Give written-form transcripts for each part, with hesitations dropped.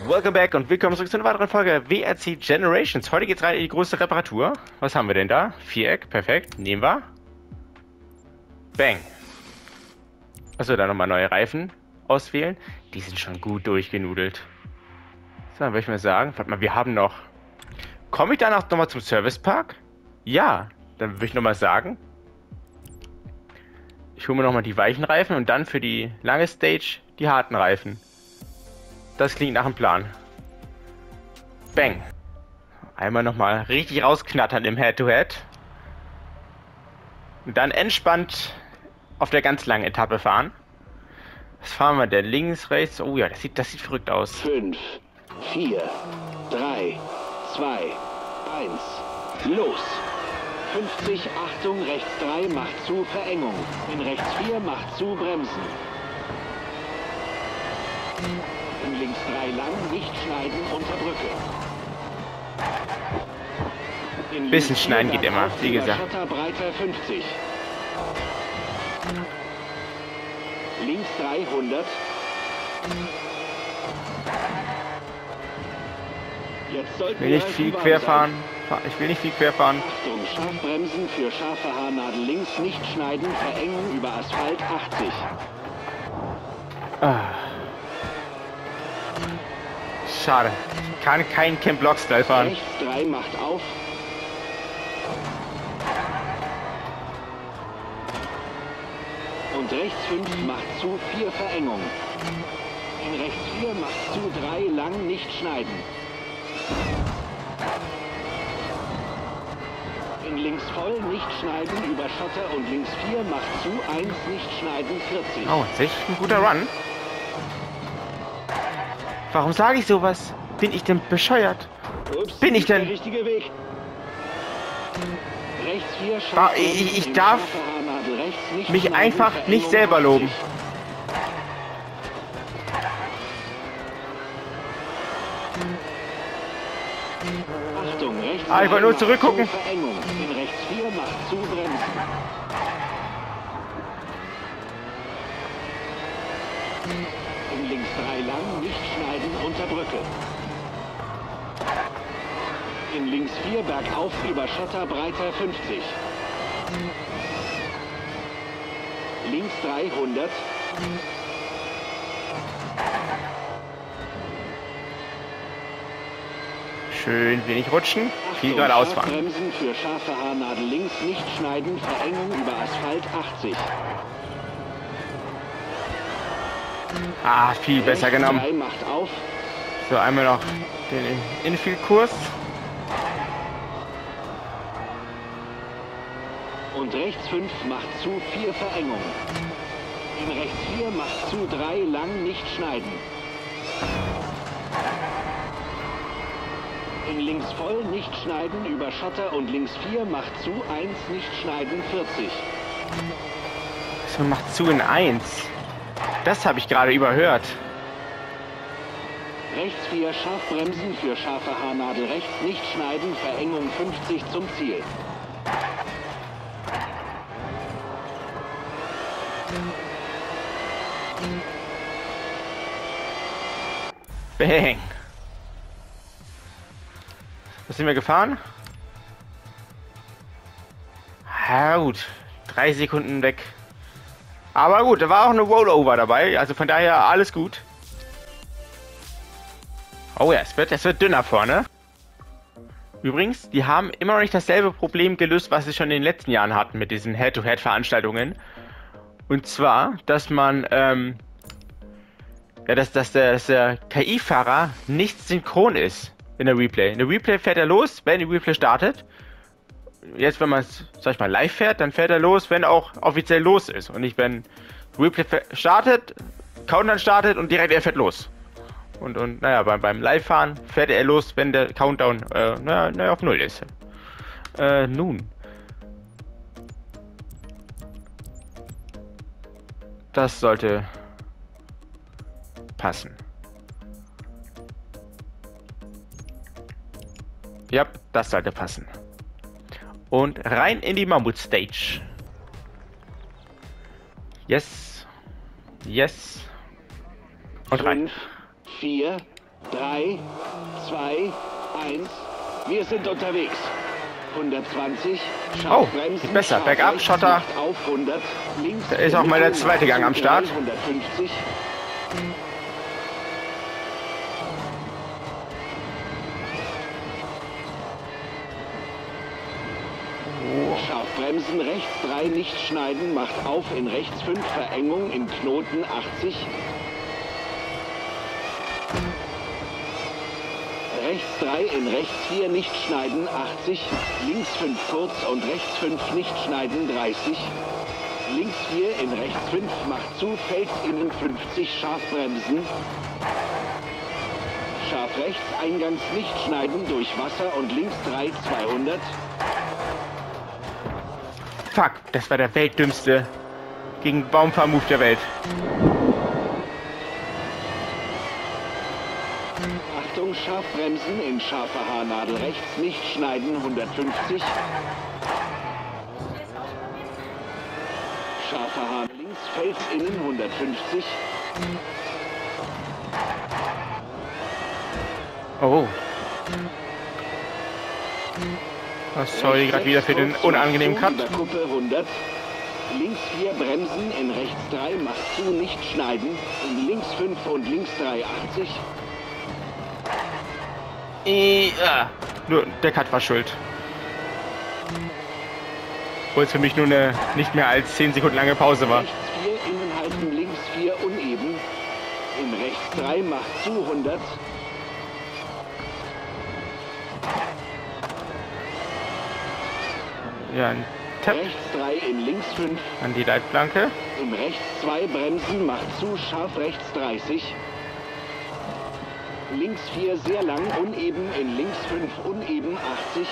Welcome back und willkommen zurück zu einer weiteren Folge WRC Generations. Heute geht's rein in die größte Reparatur. Was haben wir denn da? Viereck, perfekt. Nehmen wir. Bang. Achso, dann nochmal neue Reifen auswählen. Die sind schon gut durchgenudelt. So, dann würde ich mal sagen, warte mal, wir haben noch... Komme ich danach nochmal zum Servicepark? Ja, dann würde ich nochmal sagen... Ich hole mir nochmal die weichen Reifen und dann für die lange Stage die harten Reifen. Das klingt nach einem Plan. Bang. Einmal nochmal richtig rausknattern im Head-to-Head. Und dann entspannt auf der ganz langen Etappe fahren. Was fahren wir denn? Links, rechts? Oh ja, das sieht verrückt aus. 5, 4, 3, 2, 1, los! 50, Achtung, rechts 3, macht zu, Verengung. In rechts 4, macht zu, bremsen. In links 3 lang, nicht schneiden, unter Brücke. In Bisschen schneiden geht immer, wie gesagt. Schotter, breiter 50. Links 300. Jetzt sollten Ich will nicht viel querfahren. Ich will nicht viel querfahren. Achtung, scharf bremsen für scharfe Haarnadel links, nicht schneiden, Verengung über Asphalt 80. Ah. Schade. Ich kann keinen Camp Block-Style fahren. Rechts 3 macht auf. Und rechts 5 macht zu, 4 Verengung. In rechts 4 macht zu, 3 lang, nicht schneiden. In links voll, nicht schneiden, über Schotter und links 4 macht zu, 1 nicht schneiden, 40. Oh, ist echt ein guter Run. Warum sage ich sowas? Bin ich denn bescheuert? Ups, Bin ich denn? Der richtige Weg. Rechts 4 scharf. Ich darf mich einfach nicht selber loben. Achtung, rechts Ich wollte nur zurückgucken. Verengung. In rechts 4 macht zu, bremsen. In links 3 lang, nicht schneiden, unter Brücke. In links 4 bergauf, über Schotter, breiter 50. Links 300. Schön wenig rutschen. Viel Achtung, geradeaus scharf fahren. bremsen für scharfe Haarnadel links, nicht schneiden, Verengung über Asphalt 80. Ah, viel besser Rechts genommen. 3 macht auf. So, einmal noch den Infield-Kurs. Und rechts 5 macht zu, 4 Verengung. In rechts 4 macht zu, 3 lang, nicht schneiden. In links voll, nicht schneiden, über Schotter und links 4 macht zu, 1 nicht schneiden, 40. So, macht zu in 1. Das habe ich gerade überhört. Rechts 4 scharf bremsen für scharfe Haarnadel rechts, nicht schneiden, Verengung 50 zum Ziel. Bang. Was sind wir gefahren? Ja gut, 3 Sekunden weg. Aber gut, da war auch eine Rollover dabei, also von daher alles gut. Oh ja, es wird dünner vorne. Übrigens, die haben immer noch nicht dasselbe Problem gelöst, was sie schon in den letzten Jahren hatten mit diesen Head-to-Head-Veranstaltungen. Und zwar, dass man, dass der KI-Fahrer nicht synchron ist in der Replay. In der Replay fährt er los, wenn die Replay startet. Jetzt, wenn man es, sag ich mal, live fährt, dann fährt er los, wenn auch offiziell los ist. Und nicht, wenn Replay startet, Countdown startet und direkt er fährt los. Und naja, beim Live-Fahren fährt er los, wenn der Countdown auf 0 ist. Nun. Das sollte passen. Ja, das sollte passen. Und rein in die Mammut-Stage. Yes. Yes. Und rein. 5, 4, 3, 2, 1. Wir sind unterwegs. 120. Oh, geht besser. Bergab, Schotter. Auf 100. Links. Da ist auch mal der zweite Gang am Start. 150. Scharf bremsen, rechts 3 nicht schneiden, macht auf in rechts 5 Verengung in Knoten 80. Rechts 3 in rechts 4 nicht schneiden 80. Links 5 kurz und rechts 5 nicht schneiden 30. Links 4 in rechts 5 macht zu, fällt innen 50, scharf bremsen. Scharf rechts, eingangs nicht schneiden durch Wasser und links 3 200. Fuck, das war der weltdümmste gegen Baumfahrmove der Welt. Achtung, scharf bremsen in scharfer Haarnadel rechts, nicht schneiden 150. Scharfer Haar links, Fels innen 150. Oh. Oh, sorry, gerade wieder für den unangenehmen Cut. Kuppe 100. Links 4 bremsen, in rechts 3 macht zu, nicht schneiden. In links 5 und links 3 80. Nur der Cut war schuld. Obwohl es für mich nur eine nicht mehr als 10 Sekunden lange Pause war. Rechts 4 innen halten, links 4 uneben. In rechts 3 macht zu 100. Ja, ein Tap Rechts 3 in links 5. an die Leitplanke. In rechts 2 bremsen, macht zu, scharf rechts 30. Links 4 sehr lang, uneben, in links 5 uneben 80.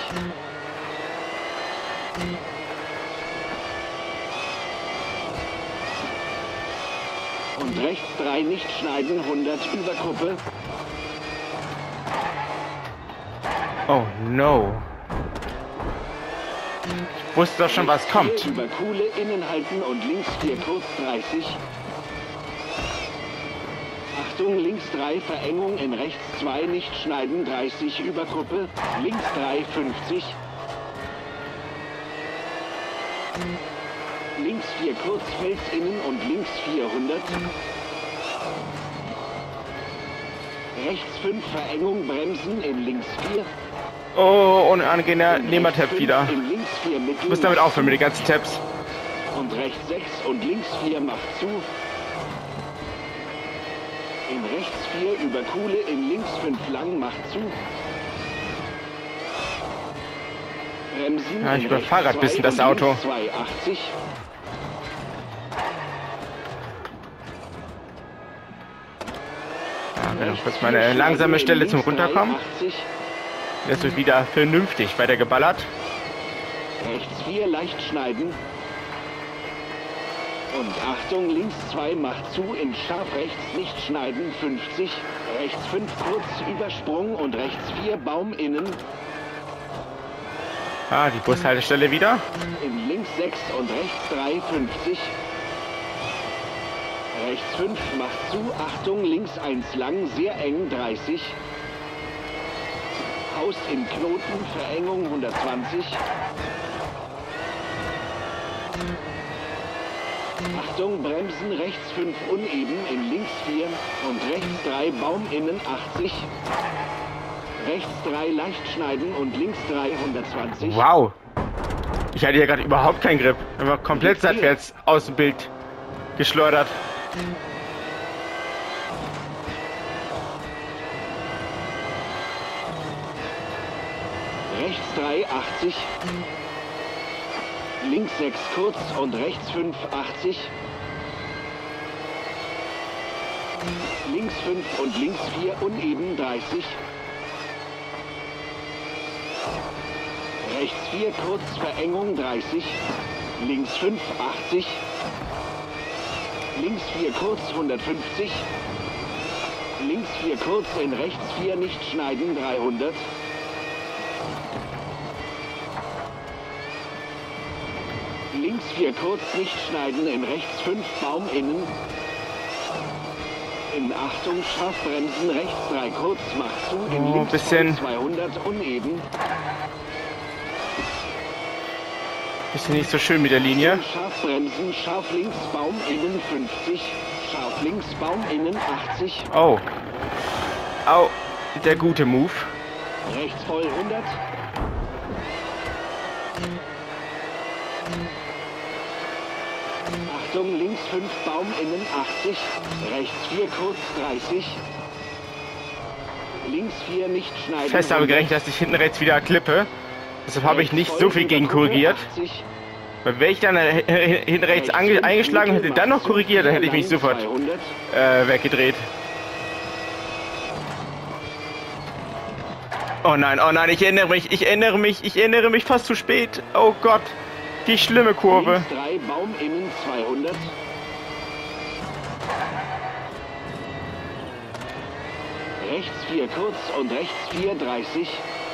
Und rechts 3 nicht schneiden, 100 über Kuppe. Oh no. Ich wusste doch schon, was kommt. Über Kuhle, innen halten und links 4 kurz 30. Achtung, links 3 Verengung, in rechts 2 nicht schneiden, 30 über Kuppe. Links 3 50. Links 4 kurz, Fels innen und links 400. Rechts 5 Verengung, bremsen, in links 4. Oh, unangenehmer Tap wieder. Ich muss damit aufhören mit den ganzen Taps. Und rechts 6 und links 4 macht zu. In rechts 4 über Kuhle, in links 5 lang macht zu. Bremsen. Ja, ich überfahre gerade ein bisschen das Auto. 280. Ja, wenn ich kurz meine langsame Stelle zum Runterkommen. Jetzt wird wieder vernünftig weiter geballert. Rechts 4 leicht schneiden. Und Achtung, links 2 macht zu, in scharf rechts nicht schneiden, 50. Rechts 5 kurz, Übersprung und rechts 4 Baum innen. Ah, die Bushaltestelle wieder. In links 6 und rechts 3, 50. Rechts 5 macht zu, Achtung, links 1 lang, sehr eng, 30. Haus in Knoten, Verengung 120. Achtung, bremsen, rechts 5 uneben, in links 4 und rechts 3 Baum innen 80. Rechts 3 leicht schneiden und links 3 120. Wow. Ich hatte hier gerade überhaupt keinen Grip. Er war komplett seitwärts aus dem Bild geschleudert. Rechts 3 80. Links 6 kurz und rechts 5 80. Links 5 und links 4 uneben 30. Rechts 4 kurz, Verengung 30. Links 5 80. Links 4 kurz 150. Links 4 kurz, in rechts 4 nicht schneiden 300. Links 4 kurz, nicht schneiden, in rechts 5 Baum innen. In Achtung, scharf bremsen, rechts 3 kurz, macht zu, in Oh, links bisschen- voll 200 uneben. Bisschen nicht so schön mit der Linie. Scharf bremsen, scharf links, Baum innen 50, scharf links, Baum innen 80, Oh. Au. Der gute Move. rechts voll 100. Achtung, links 5, Baum innen 80, rechts 4 kurz 30. Links 4 nicht schneiden. Fest habe 100. gerechnet, dass ich hinten rechts wieder klippe. Deshalb habe ich Rechts nicht voll so viel über gegen Kuppe, korrigiert. 80. Weil wenn ich dann hinten rechts eingeschlagen hätte, dann noch korrigiert, dann hätte ich mich sofort 200. weggedreht. Oh nein, ich erinnere mich fast zu spät. Oh Gott, die schlimme Kurve. Links 3, Baum innen 200. Rechts 4 kurz und rechts 4 30.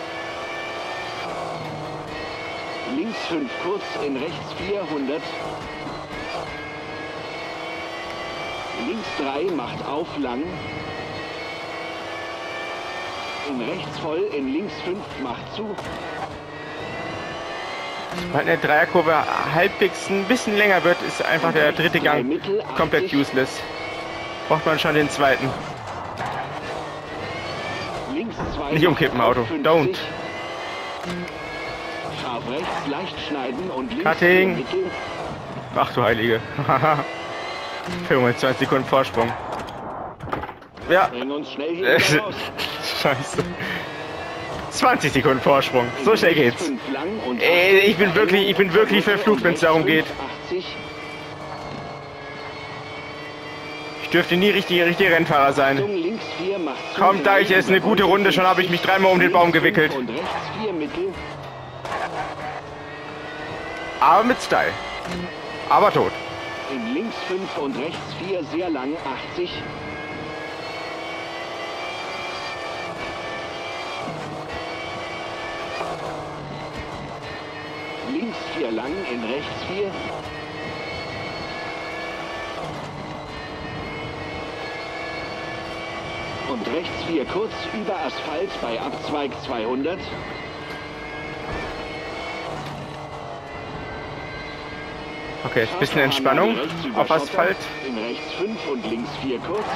Links 5 kurz, in rechts 400. Links 3 macht auf lang. In rechts voll, in links 5 macht zu. Weil eine Dreierkurve halbwegs ein bisschen länger wird, ist einfach der dritte Gang komplett useless. Braucht man schon den zweiten. Links 2 Nicht umkippen, macht Auto. auf 50. Don't. Scharf rechts, leicht schneiden und links Cutting. Mittel. Ach du Heilige. 25 Sekunden Vorsprung. Ja. Bring uns schnell hier wieder raus. Scheiße. 20 Sekunden Vorsprung. So schnell geht's. 5 lang und Ey, ich bin wirklich verflucht, wenn es darum geht. 80. Ich dürfte nie richtiger Rennfahrer sein. Achtung, links 4 macht zu. Komm, da ich es eine gute Runde schon habe ich mich dreimal um den Baum gewickelt. Und rechts 4 Mittel. Aber mit Style. Aber tot. In links 5 und rechts 4 sehr lang 80. Links 4 lang, in rechts 4. Und rechts 4 kurz über Asphalt bei Abzweig 200. Okay, jetzt ein bisschen Entspannung auf Asphalt. In rechts 5 und links 4 kurz.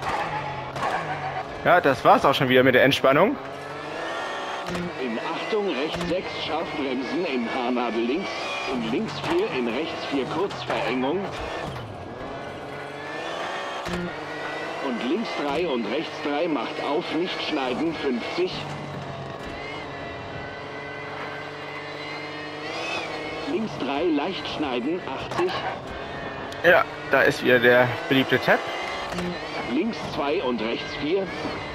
Ja, das war's auch schon wieder mit der Entspannung. In Achtung, rechts 6, scharf bremsen, in Haarnadel links. In links 4, in rechts 4 kurz, Verengung. Und links 3 und rechts 3 macht auf, nicht schneiden, 50. Links 3, leicht schneiden, 80. Ja, da ist wieder der beliebte Tab. Links 2 und rechts 4.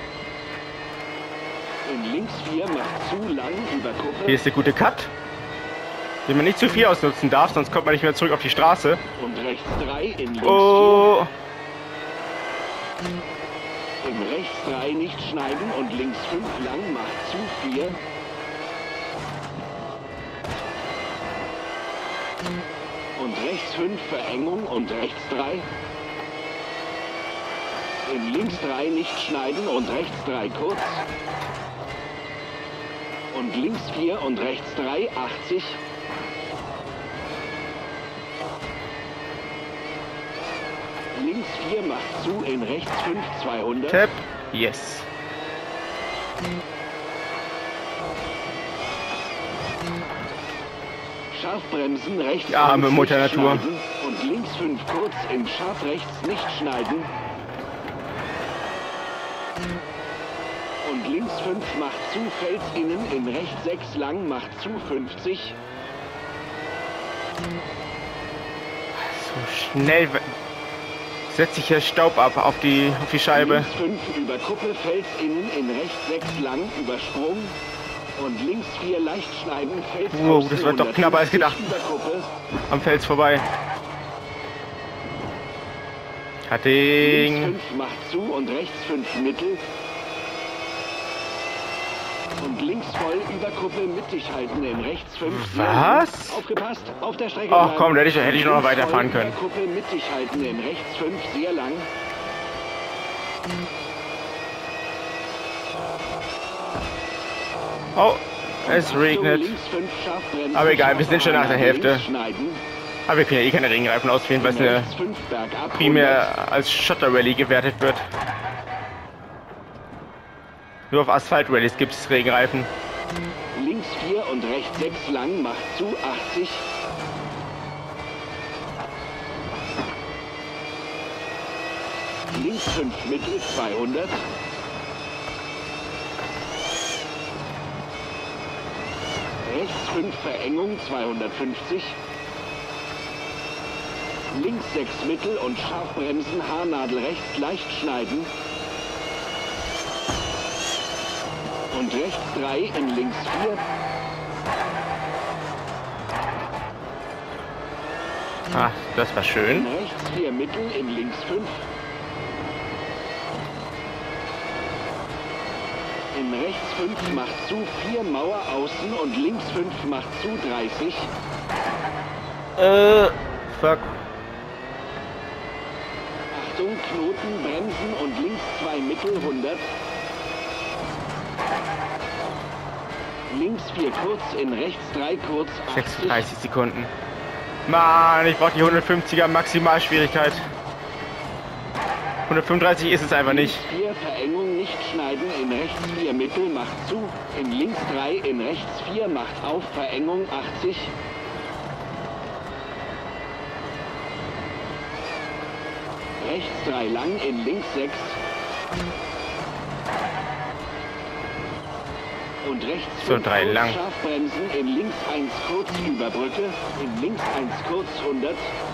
In links 4 macht zu lang über Kuppe. Hier ist der gute Cut, den man nicht zu viel ausnutzen darf, sonst kommt man nicht mehr zurück auf die Straße. Und rechts 3, in links Oh, 4. In rechts 3 nicht schneiden und links 5 lang macht zu 4. Und rechts 5 Verengung und rechts 3. In links 3 nicht schneiden und rechts 3 kurz. Und links 4 und rechts 3, 80. Links 4 macht zu, in rechts 5, 200. Tab, yes. Scharf bremsen, rechts Ja, 5 mit Mutter nicht Natur. schneiden. Und links 5 kurz, in scharf rechts nicht schneiden. Und links 5 macht zu, Fels innen, in rechts 6 lang, macht zu, 50. So schnell setzt sich hier Staub ab auf die Scheibe. Links 5 über Kuppe, Fels innen, in rechts 6 lang, übersprung. Und links 4 leicht schneiden, Fels Wow, außen, das wird doch knapper als 150 gedacht. über Kuppe. Am Fels vorbei. Links Cutting. 5 macht zu und rechts 5 mittel. Und links voll über Kuppe mittig halten, in rechts 5. Was? Aufgepasst, auf der Strecke Ach bleiben. komm, da hätte ich noch Links weiterfahren voll können. über Kuppe mittig halten, in rechts 5 sehr lang. Oh, es regnet. Aber egal, wir sind schon nach der Hälfte. Aber wir können ja eh keine Regenreifen auswählen, weil es eine primär als Schotter-Rallye gewertet wird. Nur auf Asphalt-Rallyes gibt es Regenreifen. Links 4 und rechts 6 lang, macht zu 80. Links 5 mittel 200. Rechts 5 Verengung 250. Links 6 mittel und scharf bremsen, Haarnadel rechts leicht schneiden. Und rechts 3 in links 4. Ah, das war schön. In rechts 4 mittel, in links 5. In rechts 5 macht zu 4 Mauer außen und links 5 macht zu 30. Fuck. Achtung, Knoten, bremsen und links 2 mittel 100. Links 4 kurz, in rechts 3 kurz 80. 36 Sekunden. Mann, ich brauche die 150er Maximalschwierigkeit. 135 ist es einfach nicht. Links 4 Verengung nicht schneiden, in rechts 4 mittel macht zu, in links 3, in rechts 4 macht auf, Verengung 80. Rechts 3 lang, in links 6. Und rechts So, 5 3 kurz, lang. scharf bremsen, in links 1 kurz über Brücke, in links 1 kurz 100.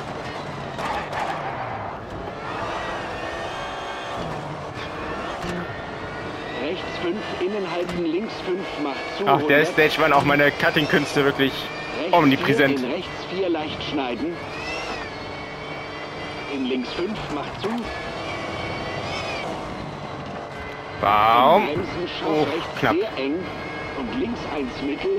Rechts 5 innen halten, links 5 macht zu. Auf der 100. Stage waren auch meine Cutting-Künste wirklich Rechts omnipräsent. 4, in rechts 4 leicht schneiden. In links 5 macht zu. Baum. Bremsen scharf, Oh, rechts knapp. sehr eng. Und links 1 mittel.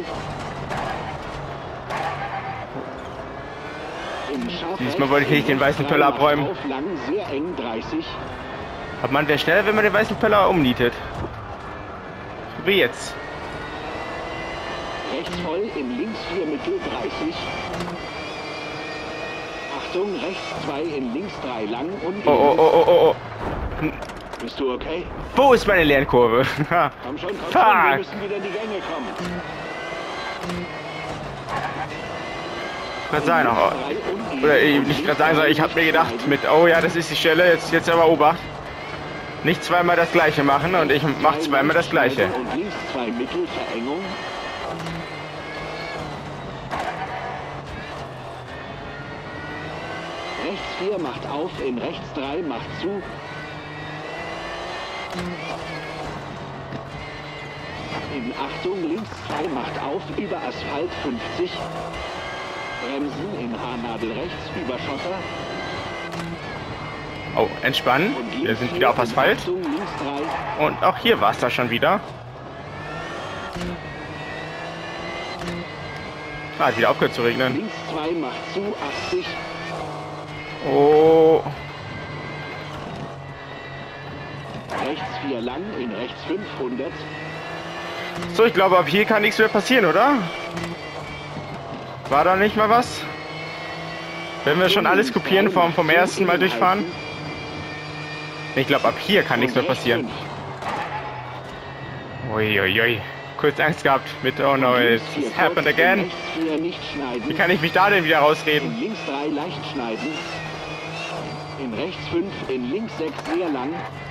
In scharf Diesmal rechts, wollte ich nicht den in weißen rechts Pöller 3 macht abräumen. auf, lang, sehr eng, 30. Aber man wäre schneller, wenn man den weißen Pöller umnietet. So wie jetzt. Rechts voll, in links 4 mittel, 30. Achtung, rechts 2, in links 3 lang und Oh, oh, oh, oh, oh, oh. Bist du okay? Wo ist meine Lernkurve? Komm schon, wir Fuck. müssen wieder in die Gänge kommen. Gerade sagen noch. Oder nicht gerade sagen, sondern ich habe mir gedacht mit, oh ja, das ist die Stelle, jetzt aber Obacht. Nicht zweimal das gleiche machen und ich mache zweimal das gleiche. Und links 2 mittel, Verengung. Rechts 4 macht auf, in rechts 3 macht zu. In Achtung, links 2 macht auf, über Asphalt 50. Bremsen in Haarnadel rechts, über Schotter. Oh, entspannen. Und Wir links sind 4, wieder auf in Asphalt. Achtung, links 3. Und auch hier war es da schon wieder. Ah, hat wieder aufgehört zu regnen. Links 2 macht zu, 80. Oh. Rechts 4 lang, in rechts 500. So, ich glaube, ab hier kann nichts mehr passieren, oder? War da nicht mal was? Wenn wir schon alles kopieren vom ersten Mal durchfahren? Ich glaube, ab hier kann nichts mehr passieren. Uiuiui. Kurz Angst gehabt mit, oh no, it's happened again. Wie kann ich mich da denn wieder rausreden? In links 3 leicht schneiden. In rechts 5, in links 6 sehr lang.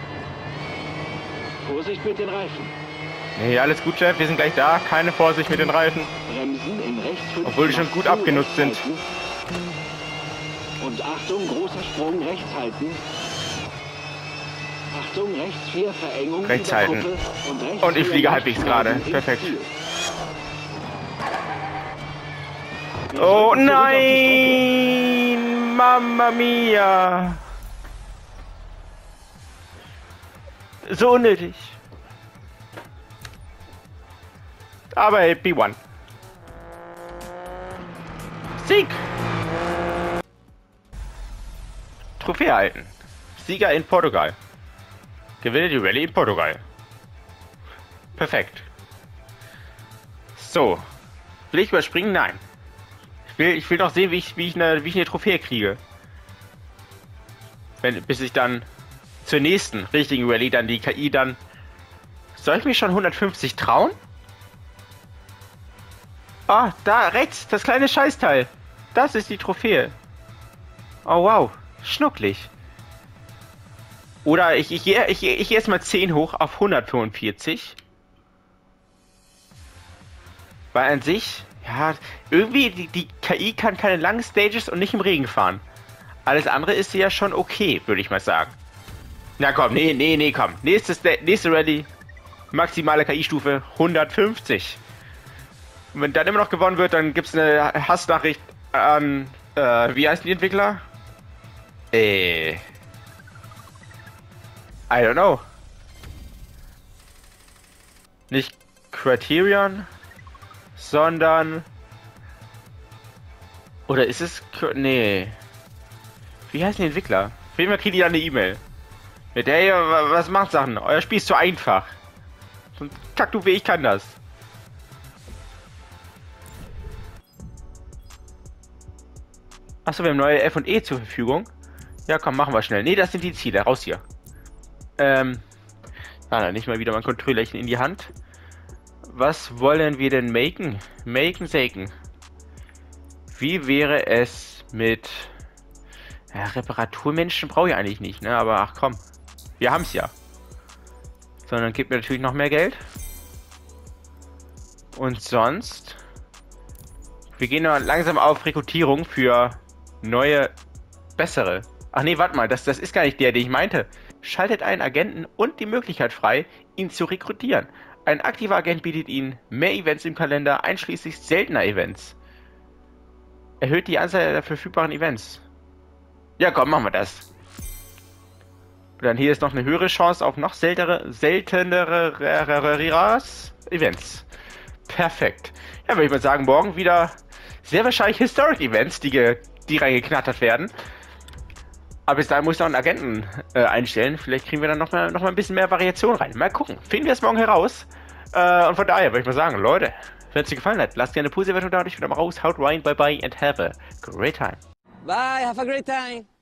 Vorsicht mit den Reifen. Nee, alles gut, Chef, wir sind gleich da. Keine Vorsicht mit den Reifen. Bremsen in rechts 5. Obwohl die schon gut abgenutzt sind. Und Achtung, großer Sprung, rechts halten. Achtung, rechts 4, Verengung. Rechts über halten. Gruppe. Rechts Und ich 4 fliege leicht halbwegs schneiden gerade. ins Perfekt. Ziel. Wir Oh sollten zurück auf die Strecke. nein! Mamma mia! So unnötig. Aber hey, B1. Sieg! Trophäe erhalten. Sieger in Portugal. Gewinne die Rallye in Portugal. Perfekt. So. Will ich überspringen? Nein. Ich will noch sehen, wie ich eine Trophäe kriege. Bis ich dann zur nächsten richtigen Rallye dann die KI dann... Soll ich mich schon 150 trauen? Ah, da rechts, das kleine Scheißteil. Das ist die Trophäe. Oh wow, schnucklig. Oder ich gehe jetzt mal 10 hoch auf 145. Weil an sich, ja, irgendwie die KI kann keine langen Stages und nicht im Regen fahren. Alles andere ist ja schon okay, würde ich mal sagen. Na komm, nee, komm. Nächste Rallye. Maximale KI-Stufe 150. Und wenn dann immer noch gewonnen wird, dann gibt es eine Hassnachricht an, wie heißen die Entwickler? I don't know. Nicht Criterion, sondern... Oder ist es... Nee. Wie heißen die Entwickler? Auf jeden Fall kriegt ihr eine E-Mail. Mit der, was macht Sachen? Euer Spiel ist zu einfach. So ein Kack, du weh, ich kann das. Achso, wir haben neue F und E zur Verfügung. Ja, komm, machen wir schnell. Nee, das sind die Ziele. Raus hier. Nicht mal wieder mein Controllerchen in die Hand. Was wollen wir denn machen? Saken. Wie wäre es mit... Ja, Reparaturmenschen brauche ich eigentlich nicht, ne? Aber ach komm. Wir haben es ja. Sondern gibt mir natürlich noch mehr Geld. Und sonst... Wir gehen noch langsam auf Rekrutierung für neue, bessere. Ach nee, warte mal, das ist gar nicht der, den ich meinte. Schaltet einen Agenten und die Möglichkeit frei, ihn zu rekrutieren. Ein aktiver Agent bietet Ihnen mehr Events im Kalender, einschließlich seltener Events. Erhöht die Anzahl der verfügbaren Events. Ja, komm, machen wir das. Und dann hier ist noch eine höhere Chance auf noch seltenere Events. Perfekt. Ja, würde ich mal sagen, morgen wieder sehr wahrscheinlich Historic Events, die reingeknattert werden. Aber bis dahin muss ich noch einen Agenten einstellen. Vielleicht kriegen wir dann noch mal ein bisschen mehr Variation rein. Mal gucken. Finden wir es morgen heraus. Und von daher würde ich mal sagen, Leute, wenn es dir gefallen hat, lasst gerne eine positive Bewertung da. Ich bin mal raus. Haut rein, bye bye and have a great time. Bye, have a great time.